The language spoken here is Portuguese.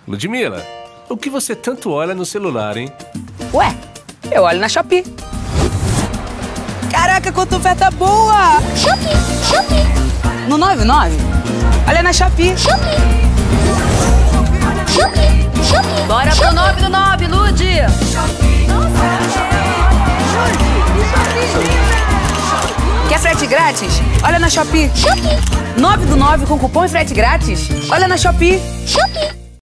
Ludmila, o que você tanto olha no celular, hein? Ué, eu olho na Shopee. Caraca, quanta oferta boa! Shopee! No 99? Olha na Shopee. Bora pro 99, Lud! Quer frete grátis? Olha na Shopee. 9 do 9 com cupom e frete grátis? Olha na Shopee.